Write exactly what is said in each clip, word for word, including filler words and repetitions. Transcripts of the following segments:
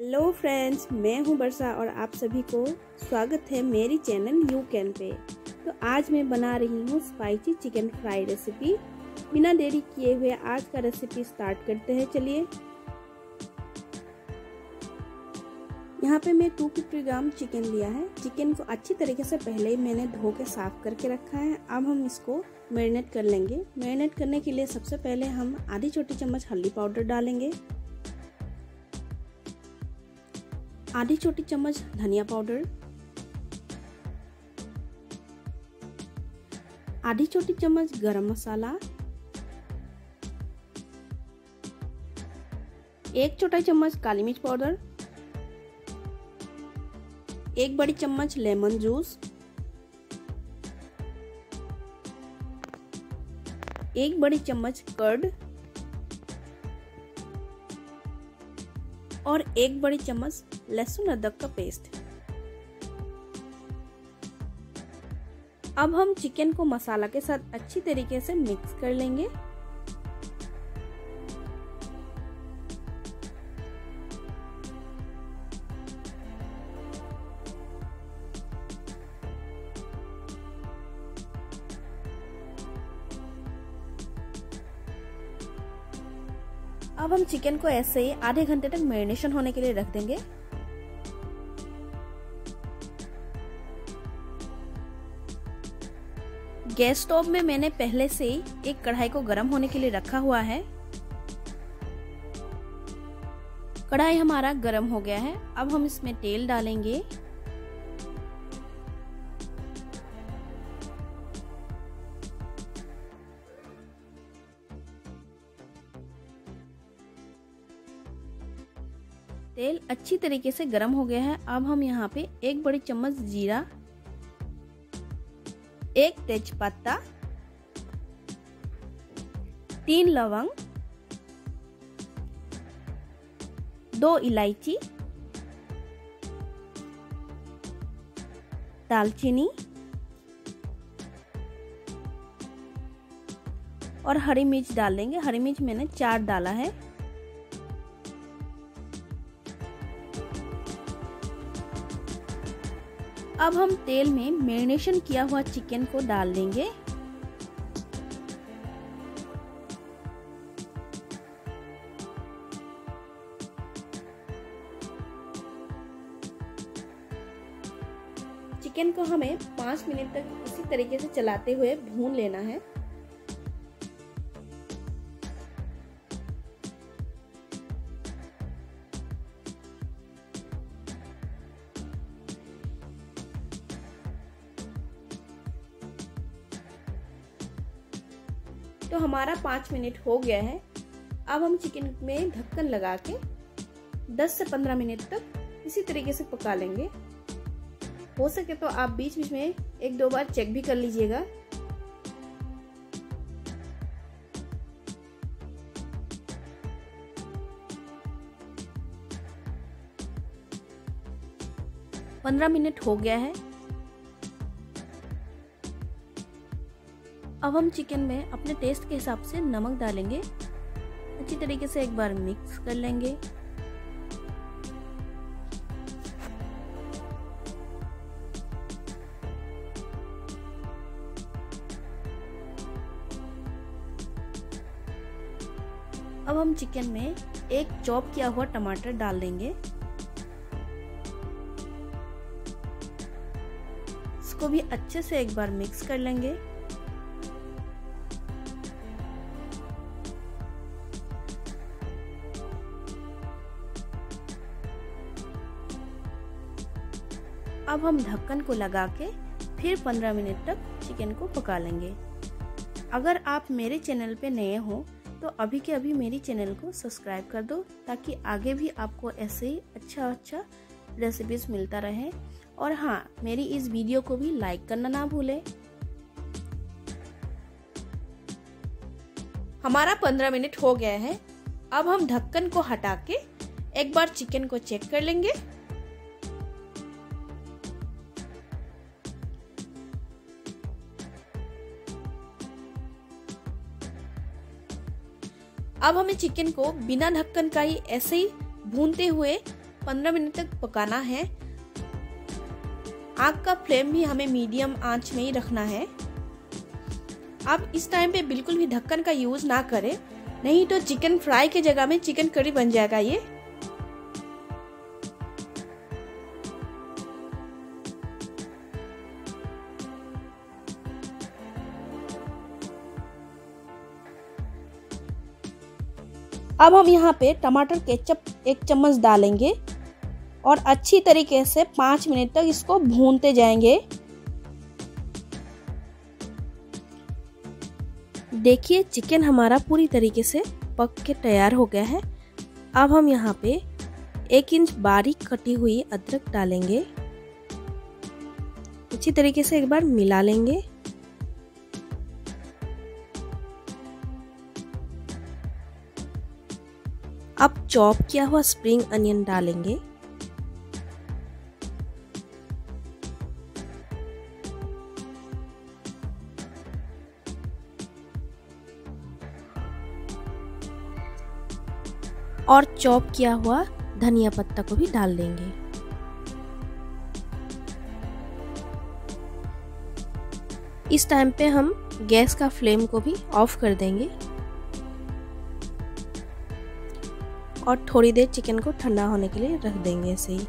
Hello friends, मैं हूं वर्षा और आप सभी को स्वागत है मेरी चैनल यू कैन पे। तो आज मैं बना रही हूं स्पाइसी चिकन फ्राई रेसिपी। बिना देरी किए हुए आज का रेसिपी स्टार्ट करते हैं। चलिए, यहाँ पे मैं दो सौ पचास ग्राम चिकन लिया है। चिकन को अच्छी तरीके से पहले ही मैंने धो के साफ करके रखा है। अब हम इसको मैरिनेट कर लेंगे। मैरिनेट करने के लिए सबसे पहले हम आधी छोटी चम्मच हल्दी पाउडर डालेंगे, आधी छोटी चम्मच धनिया पाउडर, आधी छोटी चम्मच गरम मसाला, एक छोटा चम्मच काली मिर्च पाउडर, एक बड़ी चम्मच लेमन जूस, एक बड़ी चम्मच कर्ड और एक बड़ी चम्मच लहसुन अदरक का पेस्ट। अब हम चिकन को मसाला के साथ अच्छी तरीके से मिक्स कर लेंगे। अब हम चिकन को ऐसे ही आधे घंटे तक मैरिनेशन होने के लिए रख देंगे। गैस स्टोव में मैंने पहले से ही एक कढ़ाई को गर्म होने के लिए रखा हुआ है। कढ़ाई हमारा गर्म हो गया है। अब हम इसमें तेल डालेंगे। तेल अच्छी तरीके से गर्म हो गया है। अब हम यहाँ पे एक बड़ी चम्मच जीरा, एक तेजपत्ता, तीन लवंग, दो इलायची, दालचीनी और हरी मिर्च डाल देंगे। हरी मिर्च मैंने चार डाला है। अब हम तेल में मैरिनेशन किया हुआ चिकन को डाल देंगे। चिकन को हमें पाँच मिनट तक इसी तरीके से चलाते हुए भून लेना है। तो हमारा पाँच मिनट हो गया है। अब हम चिकन में ढक्कन लगा के दस से पंद्रह मिनट तक इसी तरीके से पका लेंगे। हो सके तो आप बीच बीच में एक दो बार चेक भी कर लीजिएगा। पंद्रह मिनट हो गया है। अब हम चिकन में अपने टेस्ट के हिसाब से नमक डालेंगे। अच्छी तरीके से एक बार मिक्स कर लेंगे। अब हम चिकन में एक चॉप किया हुआ टमाटर डाल देंगे। इसको भी अच्छे से एक बार मिक्स कर लेंगे। अब हम ढक्कन को लगा के फिर पंद्रह मिनट तक चिकन को पका लेंगे। अगर आप मेरे चैनल पे नए हो तो अभी के अभी मेरी चैनल को सब्सक्राइब कर दो, ताकि आगे भी आपको ऐसे ही अच्छा अच्छा रेसिपीज मिलता रहे। और हाँ, मेरी इस वीडियो को भी लाइक करना ना भूलें। हमारा पंद्रह मिनट हो गया है। अब हम ढक्कन को हटा के एक बार चिकन को चेक कर लेंगे। अब हमें चिकन को बिना ढक्कन का ही ऐसे ही भूनते हुए पंद्रह मिनट तक पकाना है। आग का फ्लेम भी हमें मीडियम आंच में ही रखना है। आप इस टाइम पे बिल्कुल भी ढक्कन का यूज ना करें, नहीं तो चिकन फ्राई के जगह में चिकन करी बन जाएगा ये। अब हम यहाँ पे टमाटर केचप एक चम्मच डालेंगे और अच्छी तरीके से पाँच मिनट तक इसको भूनते जाएंगे। देखिए चिकन हमारा पूरी तरीके से पक के तैयार हो गया है। अब हम यहाँ पे एक इंच बारीक कटी हुई अदरक डालेंगे। अच्छी तरीके से एक बार मिला लेंगे। अब चॉप किया हुआ स्प्रिंग अनियन डालेंगे। और चॉप किया हुआ धनिया पत्ता को भी डाल देंगे। इस टाइम पे हम गैस का फ्लेम को भी ऑफ कर देंगे और थोड़ी देर चिकन को ठंडा होने के लिए रख देंगे ऐसे ही।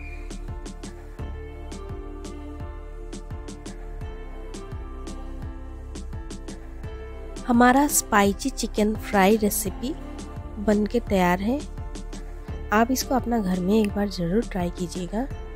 हमारा स्पाइसी चिकन फ्राई रेसिपी बनके तैयार है। आप इसको अपना घर में एक बार ज़रूर ट्राई कीजिएगा।